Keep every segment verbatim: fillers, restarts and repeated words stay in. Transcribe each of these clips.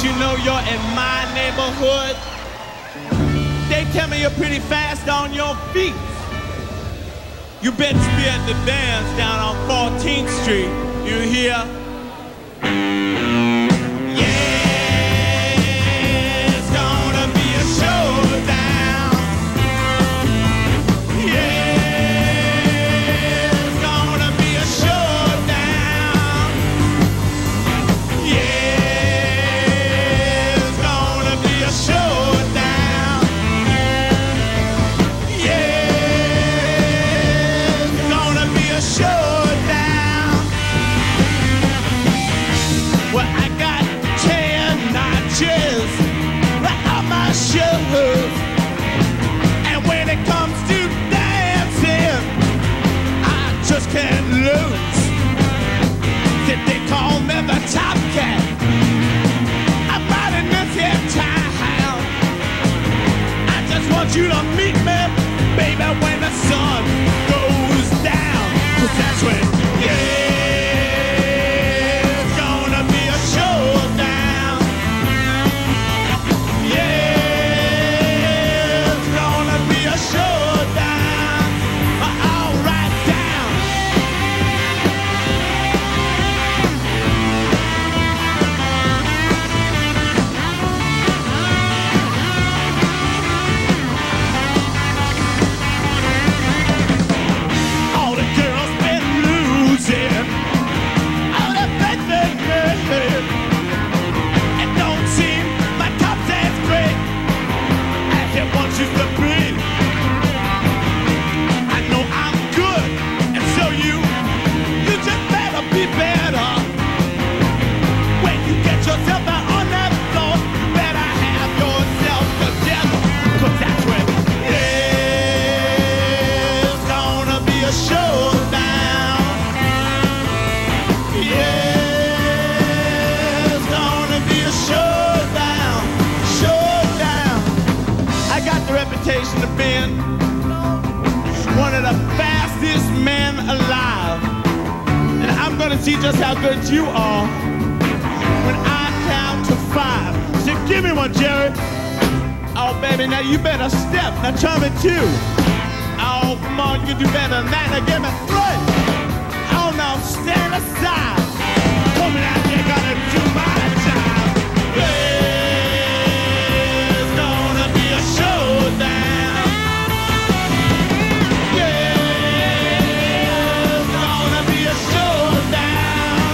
you know you're in my neighborhood? They tell me you're pretty fast on your feet. You better be at the dance down on fourteenth street. You hear? Yeah, it's gonna be a showdown. Yeah, it's gonna be a showdown. Yeah, it's gonna be a showdown. Yeah, it's gonna be a showdown. Well, I got ten notches on my shoes, and when it comes to dancing, I just can't lose. Did they call me the top cat? I'm out in this here town. I just want you to meet me, baby, when the sun goes down. 'Cause that's when, yeah, it's gonna be a showdown. Yeah, it's gonna be a showdown. All right, down. All the girls been losing. All the faith in me. It don't seem my top dance great as it once used to be. I know I'm good, and so you, you just better be better. When you get yourself out on that floor, you better have yourself together. 'Cause that's when, yeah, it's gonna be a showdown. Yeah, it's gonna be a showdown. Showdown. I got the reputation of being one of the fastest men alive. And I'm gonna see just how good you are when I count to five. So give me one, Jerry. Oh, baby, now you better step. Now try me two. Oh, come on, you do better than that. Now give me three. Oh, no, stand aside. Coming out here, gotta do my job. Yeah, it's gonna be a showdown. Yeah, it's gonna be a showdown.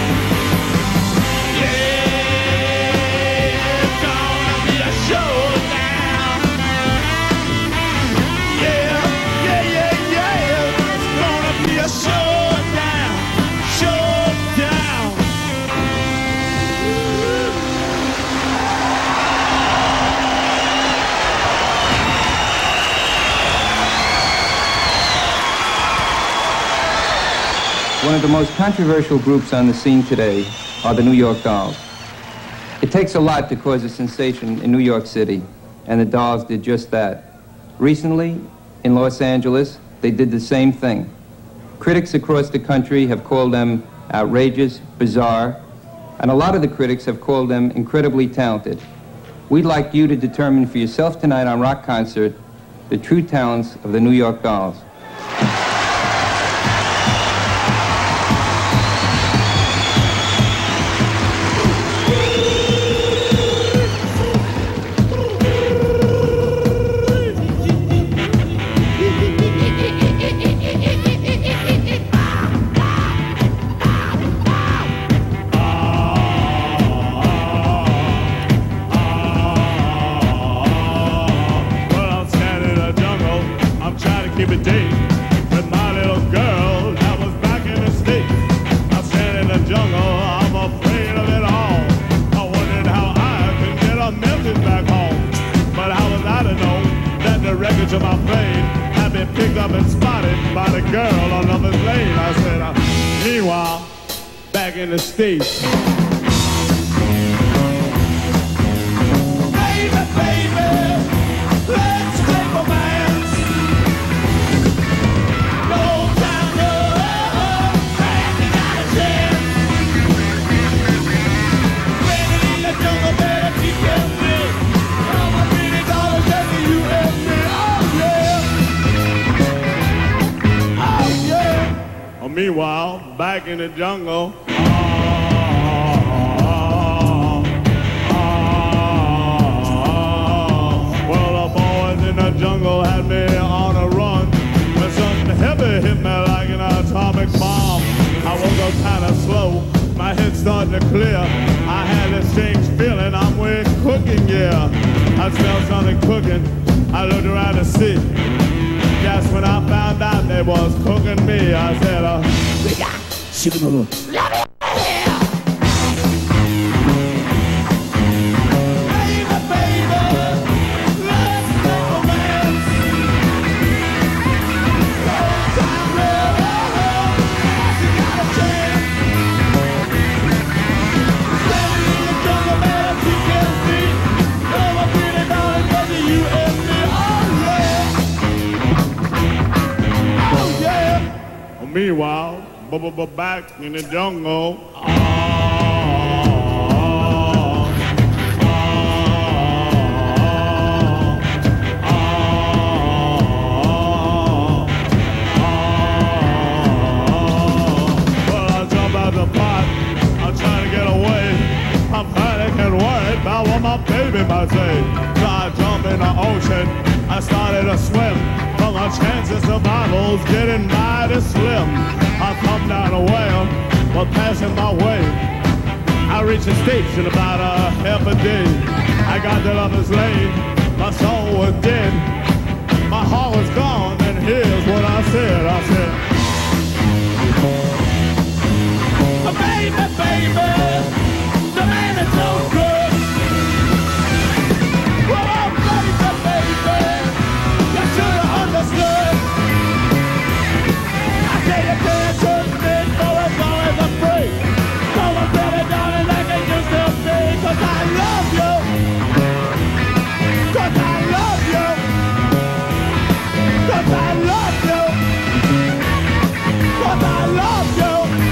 Yeah, it's gonna be a showdown. Yeah, yeah, yeah, yeah. It's gonna be a showdown. Showdown. One of the most controversial groups on the scene today are the New York Dolls. It takes a lot to cause a sensation in New York City, and the Dolls did just that. Recently, in Los Angeles, they did the same thing. Critics across the country have called them outrageous, bizarre, and a lot of the critics have called them incredibly talented. We'd like you to determine for yourself tonight on Rock Concert the true talents of the New York Dolls. Well, I'm standing in the jungle. I'm trying to keep it deep with my little girl that was back in the States. I'm standing in the jungle. I'm afraid of it all. I wondered how I could get a message back home. But how was I to know that the wreckage of my plane had been picked up and spotted by the girl on another plane? I said, uh, meanwhile, back in the States. Baby, baby, let's take romance. No time to back, you got a chance. Ready in the jungle, baby. Meanwhile, back in the jungle, the jungle had me on a run when something heavy hit me like an atomic bomb. I woke up kind of slow, my head started to clear. I had this strange feeling I'm with cooking, yeah. I smelled something cooking, I looked around to see. That's when I found out they was cooking me. I said, uh, meanwhile, b-b-b-back in the jungle. Oh, oh, oh, oh. Well, I jump out the pot, I'm trying to get away. I'm panicking, worried about what my baby might say. So I jump in the ocean, I started to swim. But my chances of survival's getting mighty slim. I come down a whale, but passing my way. I reach the States in about a half a day. I got the lover's lane, my soul was dead. My heart was gone, and here's what I said. I said, oh, baby, baby, the man is so good. Oh, baby, baby, you should have understood. I say you can't trust me, so it's always afraid. So I'm better darling like it used to be. Cause I love you. Cause I love you. Cause I love you. Cause I love you.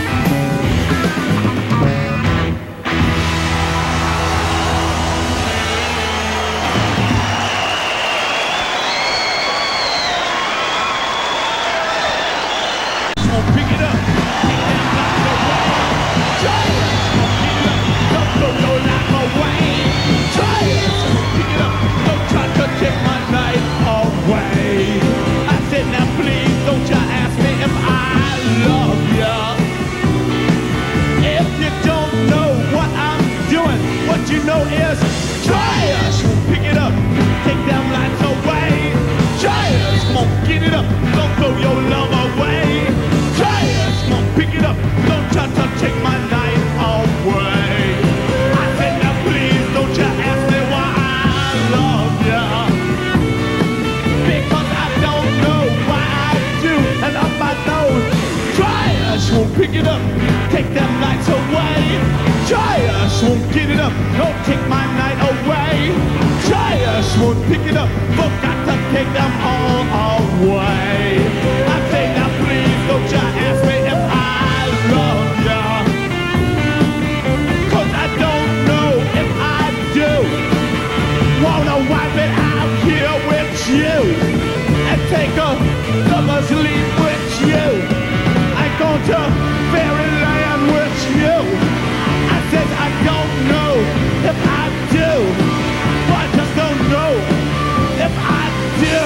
You know is try us, pick it up, take them lights away. Try us, come on, get it up, don't throw your love away. Try us, come on, pick it up, don't try to take my night away. I said now please, don't you ask me why I love ya. Because I don't know why I do, and up my nose. Try us, won't pick it up, take them lights away. Try us, won't get it up, don't take my night away. Try us, won't pick it up, forgot to take them all away. I say now please, don't you ask me if I love ya. Cause I don't know if I do. Wanna wipe it out here with you and take a lover's leave with you. I go to fairyland with you. Says I don't know if I do, but I just don't know if I do.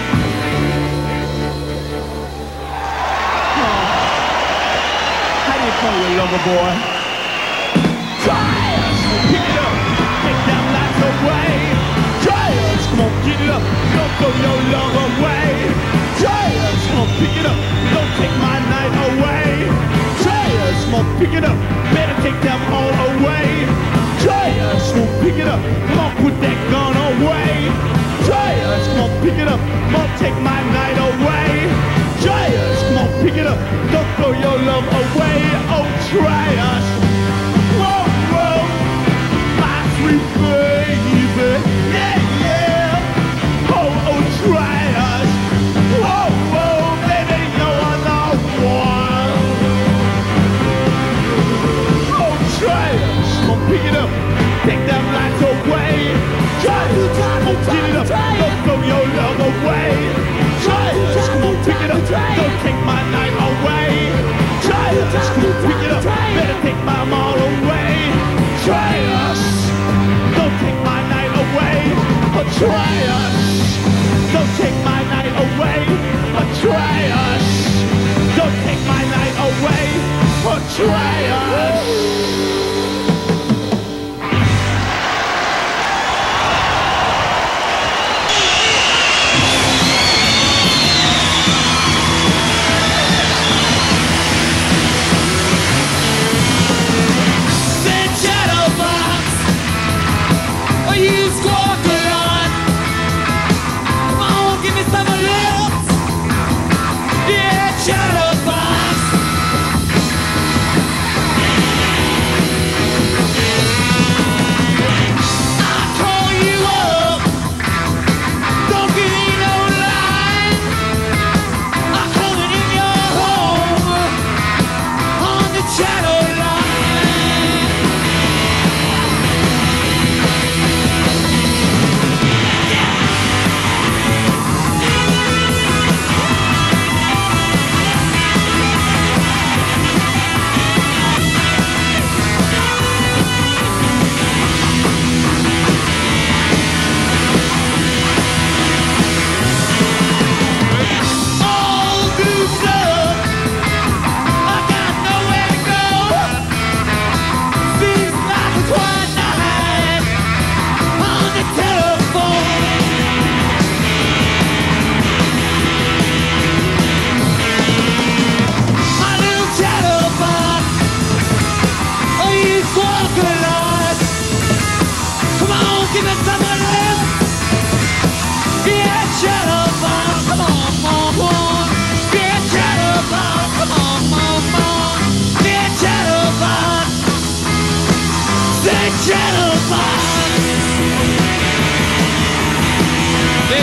Oh. How do you call your lover boy? Try us, pick it up, take them lights away. Try us, come on, get it up, don't throw your love away. Try us, come on, pick it up, don't take my night away. Try us, come on, pick it up, better take them all away. Try us, come on, pick it up, come on, put that gun away. Try us, come on, pick it up, come on, take my night away. Try us, come on, pick it up, don't throw your love away. Oh, try us, whoa, whoa, my sweet baby, yeah, yeah. Oh, oh, try us, whoa, whoa, baby, you're the one. Try us, come on, pick it up, take them lights away. Try us, come on, get it up, don't throw your love away. Try us, come on, pick it up, don't take my night away.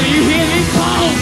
you hear me call?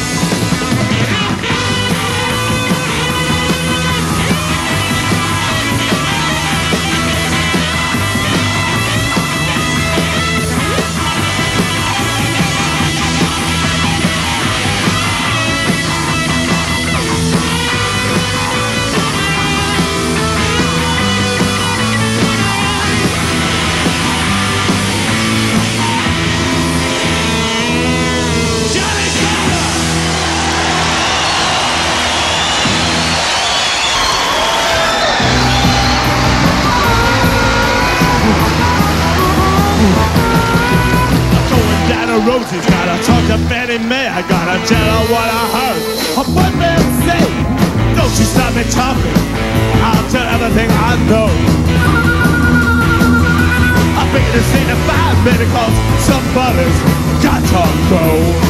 Rosie's gotta talk to Fannie Mae. I gotta tell her what I heard her boyfriend say. Don't you stop me talking, I'll tell everything I know. I figured this ain't a five minute cause some brothers got to go.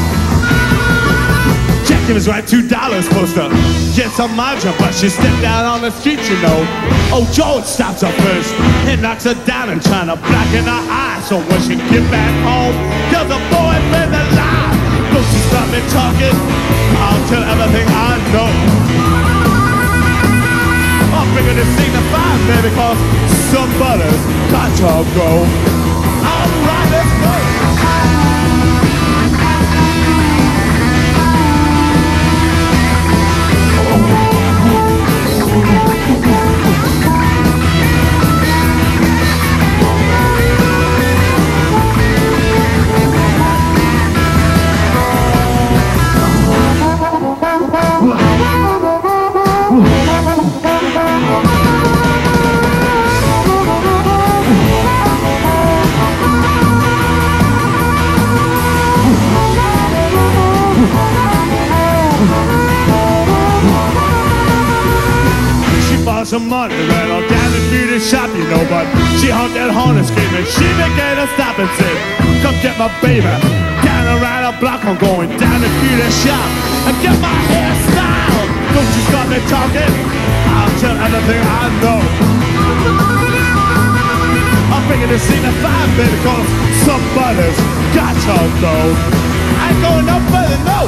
Jackie was right, two dollars supposed to get some margin, but she stepped down on the street, you know. Oh, Joe stops her first and knocks her down and trying to blacken her eyes. So when she get back home, there's a boyfriend alive. Don't you stop me talking, I'll tell everything I know. I'm bringing this thing to five, baby, cause some brothers got to go. All right, let's go. Some money right on down the beauty shop, you know, but she honked that horn and screaming. She began to stop and said, come get my baby. Down around the block, I'm going down the beauty shop and get my hair styled. Don't you stop me talking, I'll tell everything I know. I'm bringing this scene to five, baby, cause some brothers got to go. I ain't going no further, no.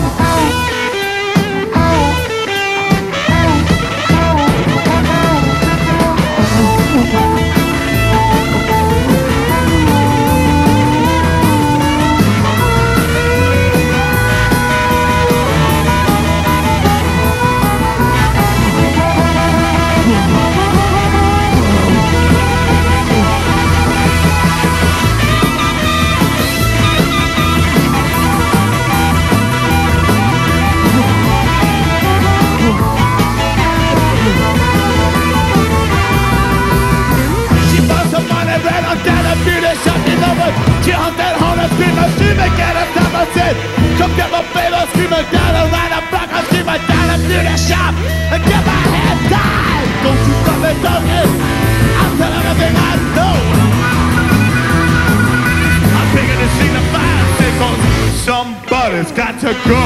She humped that horn and screamed, she began to stop and said, come get my baby, screaming down around the block, I'm screaming down the beauty shop and get my hair dyed. Don't you stop me talking, I'll tell everything I know. I'm bringing this thing to five, because somebody's got to go.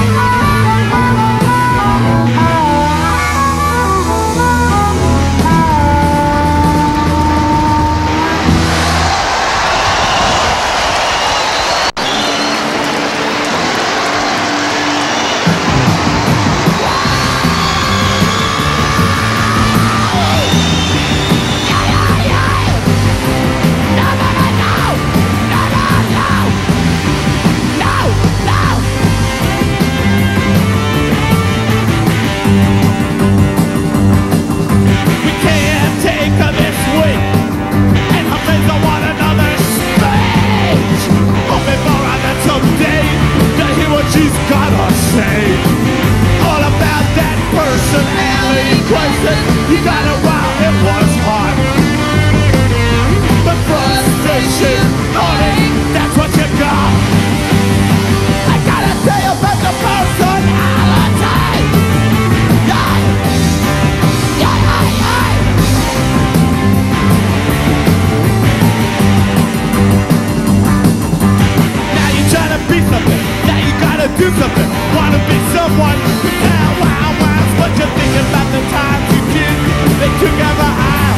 You got it wild, it was hard, but frustration, honey, that's what you got. I gotta tell you about the personality. Yeah, yeah, yeah, yeah. Now you're trying to be something, now you gotta do something. Wanna be someone, wow, wow, wow. What you thinking about the times you did? They took ever high.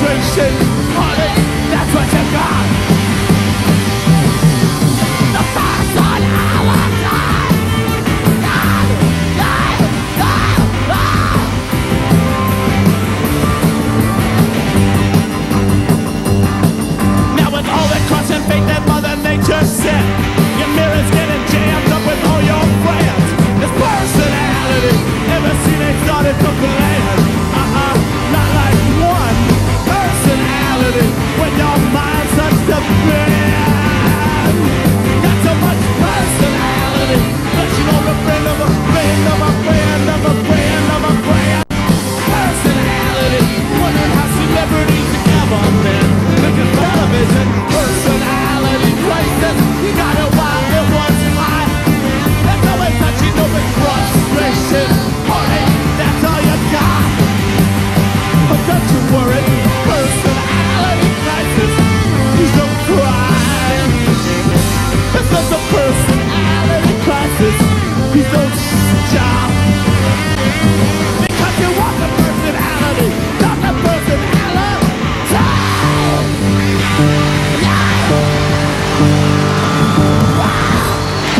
frustration, heartache, that's what you got. The first one our time. God, God, God, God. Now with all the crossing fate that Mother Nature sent, your mirror's getting jammed up with all your friends. This personality, ever seen it started to blame? Uh-uh, not like one personality when your mind starts to bend. Got so much personality, but you know the friend of a friend of a friend of a friend of a friend. Personality, wondering how celebrities ever met. Looking for television, personality crisis. You got it while it was high. There's always touching over frustration, heartache, that's all you got. But don't you worry, personality crisis, please don't cry. It's just a personality crisis, please don't stop.